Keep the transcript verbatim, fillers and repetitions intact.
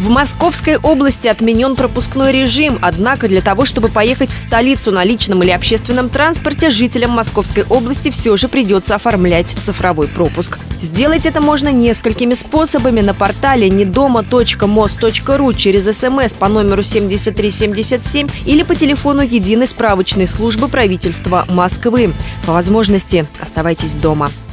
В Московской области отменен пропускной режим, однако для того, чтобы поехать в столицу на личном или общественном транспорте, жителям Московской области все же придется оформлять цифровой пропуск. Сделать это можно несколькими способами на портале недома точка мос точка ру через СМС по номеру семьдесят три семьдесят семь или по телефону единой справочной службы правительства Москвы. По возможности оставайтесь дома.